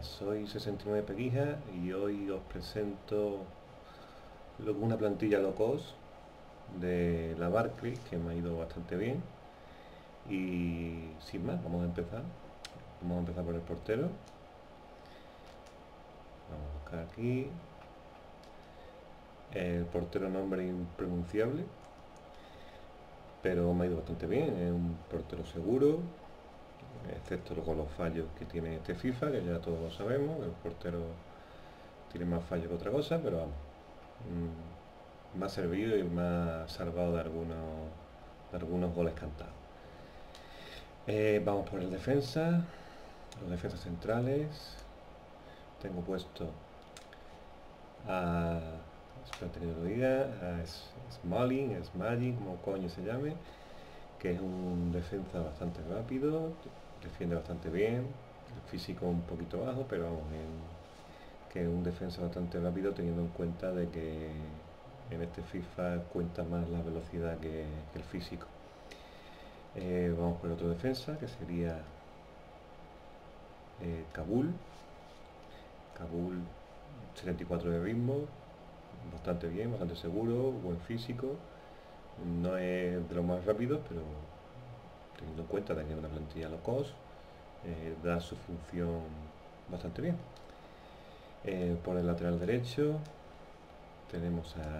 soy 69 Peguija y hoy os presento una plantilla low cost de la Barclays que me ha ido bastante bien. Y sin más, vamos a empezar. Vamos a empezar por el portero. Vamos a buscar aquí. El portero, nombre impronunciable, pero me ha ido bastante bien. Es un portero seguro, excepto con los fallos que tiene este FIFA, que ya todos lo sabemos. El portero tiene más fallos que otra cosa, pero vamos. Me ha servido y me ha salvado de algunos goles cantados. Vamos por el defensa, los defensas centrales. Tengo puesto a, espérate que yo lo diga, a Smalling, como coño se llame, que es un defensa bastante rápido, defiende bastante bien, el físico un poquito bajo, pero vamos, que es un defensa bastante rápido teniendo en cuenta de que en este FIFA cuenta más la velocidad que el físico. Vamos por otro defensa que sería Kabul. Kabul 74 de ritmo, bastante bien, bastante seguro, buen físico. No es de los más rápidos, pero teniendo en cuenta de que es una plantilla low cost, da su función bastante bien. Por el lateral derecho tenemos a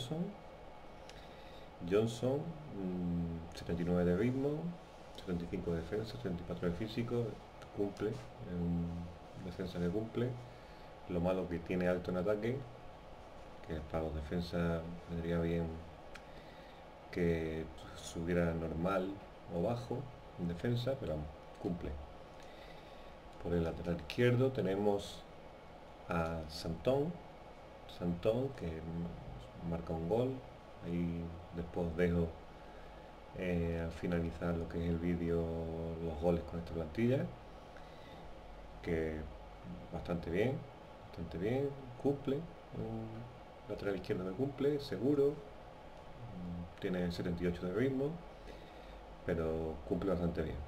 Johnson, 79 de ritmo, 75 de defensa, 74 de físico, cumple, es un defensa que cumple. Lo malo que tiene alto en ataque, que para los defensas vendría bien que subiera normal o bajo en defensa, pero cumple. Por el lateral izquierdo tenemos a Santón, que marca un gol. Ahí después dejo al finalizar lo que es el vídeo los goles con esta plantilla, que bastante bien, cumple, un lateral izquierdo que cumple, seguro, tiene 78 de ritmo, pero cumple bastante bien.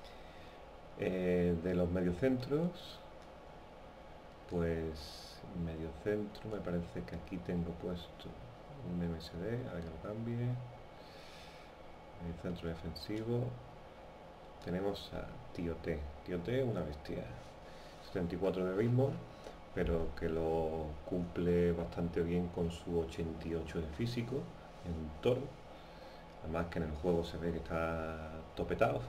De los mediocentros, pues mediocentro me parece que aquí tengo puesto un MSD, a ver que lo cambie. Centro defensivo tenemos a Tioté, una bestia, 74 de ritmo, pero que lo cumple bastante bien con su 88 de físico, en un toro. Además que en el juego se ve que está topetado.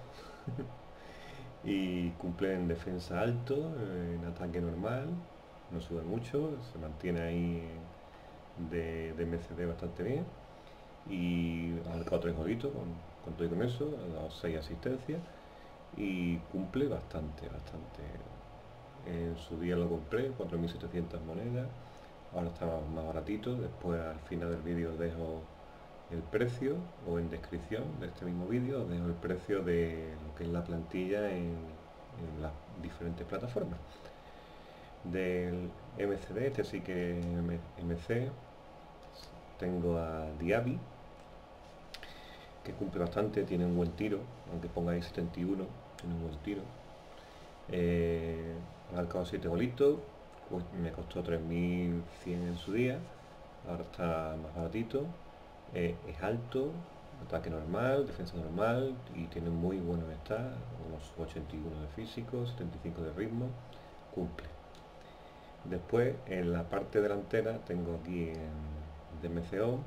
Y cumple en defensa alto, en ataque normal, no sube mucho, se mantiene ahí de MCD bastante bien. Y ha marcado 3 golitos con todo y con eso, ha dado 6 asistencias y cumple bastante. En su día lo compré, 4.700 monedas, ahora está más baratito. Después al final del vídeo os dejo el precio, o en descripción de este mismo vídeo os dejo el precio de lo que es la plantilla en las diferentes plataformas. Del MCD, este sí que MC, tengo a Diaby, que cumple bastante, tiene un buen tiro, aunque pongáis 71, tiene un buen tiro. Ha marcado 7 golitos, pues me costó 3.100 en su día, ahora está más baratito. Es alto, ataque normal, defensa normal y tiene muy buenos stats, unos 81 de físico, 75 de ritmo, cumple. Después en la parte delantera tengo aquí en DMCO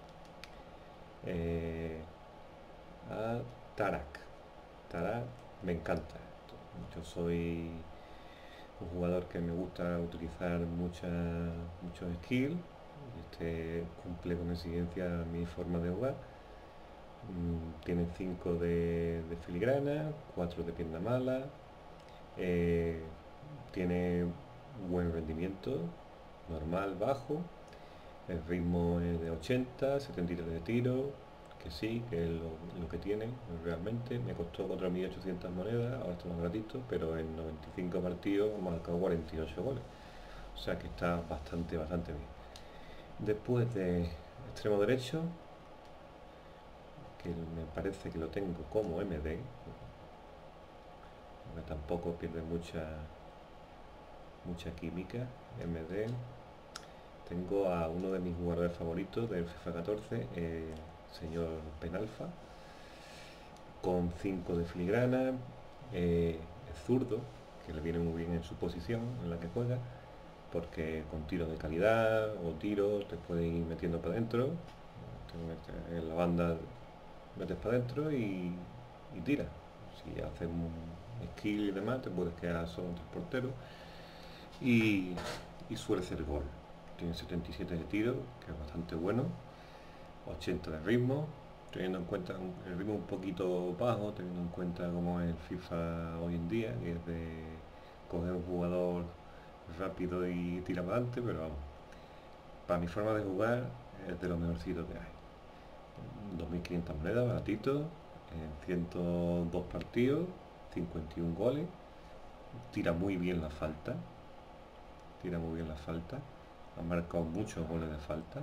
a Tarak me encanta. Yo soy un jugador que me gusta utilizar muchos skills. Este cumple con exigencia mi forma de jugar. Tiene 5 de filigrana, 4 de pierna mala, tiene buen rendimiento, normal, bajo, el ritmo es de 80, 73 de tiro, que sí, que es lo que tiene realmente. Me costó 4.800 monedas, ahora está más baratito, pero en 95 partidos hemos marcado 48 goles, o sea que está bastante bien. Después de extremo derecho, que me parece que lo tengo como MD, porque tampoco pierde mucha mucha química, MD. Tengo a uno de mis jugadores favoritos del FIFA 14, señor Penalfa, con 5 de filigrana, zurdo, que le viene muy bien en su posición en la que juega, porque con tiros de calidad o tiros te puedes ir metiendo para adentro, en la banda metes para adentro y tiras. Si haces un skill y demás, te puedes quedar solo entre el portero y suele ser gol. Tiene 77 de tiro, que es bastante bueno, 80 de ritmo, teniendo en cuenta el ritmo un poquito bajo, teniendo en cuenta cómo es el FIFA hoy en día, que es de coger un jugador rápido y tirar para adelante, pero vamos, para mi forma de jugar es de los mejorcitos que hay. 2.500 monedas, baratito, en 102 partidos, 51 goles, tira muy bien la falta, ha marcado muchos goles de falta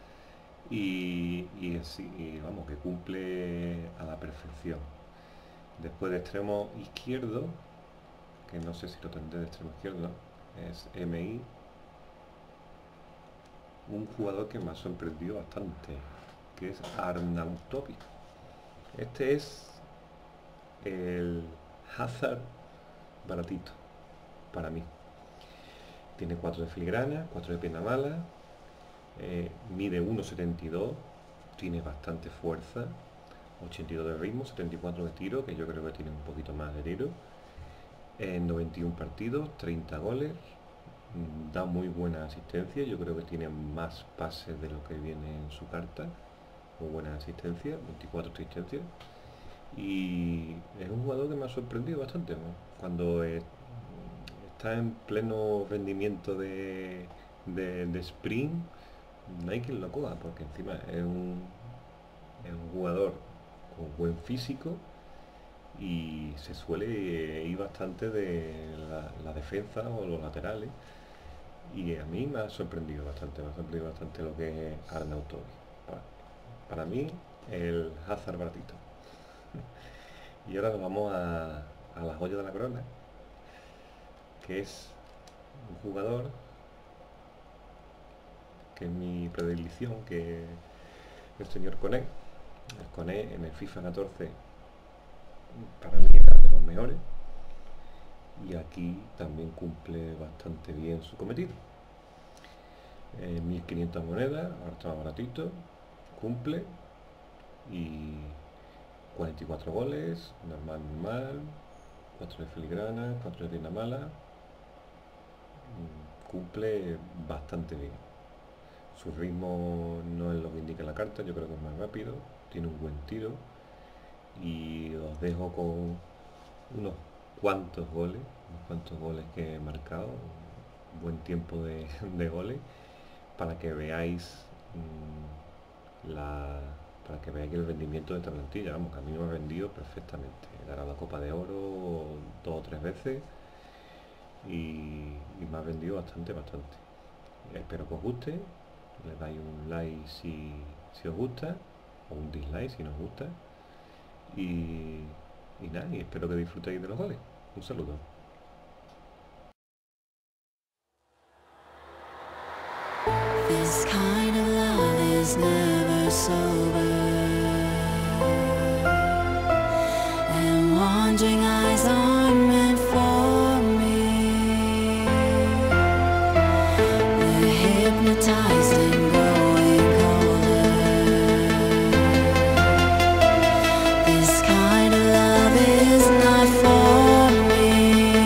y vamos, que cumple a la perfección. Después de extremo izquierdo, que no sé si lo tendré de extremo izquierdo, es MI, un jugador que me ha sorprendido bastante, que es Arnautovic. Este es el Hazard baratito para mí. Tiene 4 de filigrana, 4 de pierna mala, mide 1,72, tiene bastante fuerza, 82 de ritmo, 74 de tiro, que yo creo que tiene un poquito más de tiro, en 91 partidos, 30 goles, da muy buena asistencia, yo creo que tiene más pases de lo que viene en su carta, muy buena asistencia, 24 asistencias, y es un jugador que me ha sorprendido bastante, ¿no? Cuando está en pleno rendimiento de sprint, no hay quien lo coja, porque encima es un jugador con buen físico y se suele ir bastante de la defensa o los laterales, y a mí me ha sorprendido bastante lo que es Arnautovic. Para mí, el Hazard baratito. Y ahora nos vamos a la joya de la corona, que es un jugador que es mi predilección, que es el señor Koné. El Koné en el FIFA 14 para mí era de los mejores, y aquí también cumple bastante bien su cometido. 1.500 monedas, ahora está más baratito, cumple, y 44 goles, normal, 4 de filigrana, 4 de pierna mala, cumple bastante bien. Su ritmo no es lo que indica la carta, yo creo que es más rápido, tiene un buen tiro, y os dejo con unos cuantos goles que he marcado, un buen tiempo de goles, para que veáis para que veáis el rendimiento de esta plantilla. Vamos, que a mí me ha vendido perfectamente. He ganado la Copa de Oro 2 o 3 veces y me ha vendido bastante. Espero que os guste, le dais un like si os gusta, o un dislike si no os gusta, y nada, y espero que disfrutéis de los goles. Un saludo. This kind of love is never sober, and wandering eyes aren't meant for me. We're hypnotized and growing colder. This kind of love is not for me.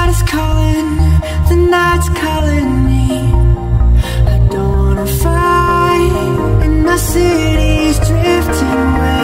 is calling, the night's calling me. I don't wanna fight, and my city's drifting away.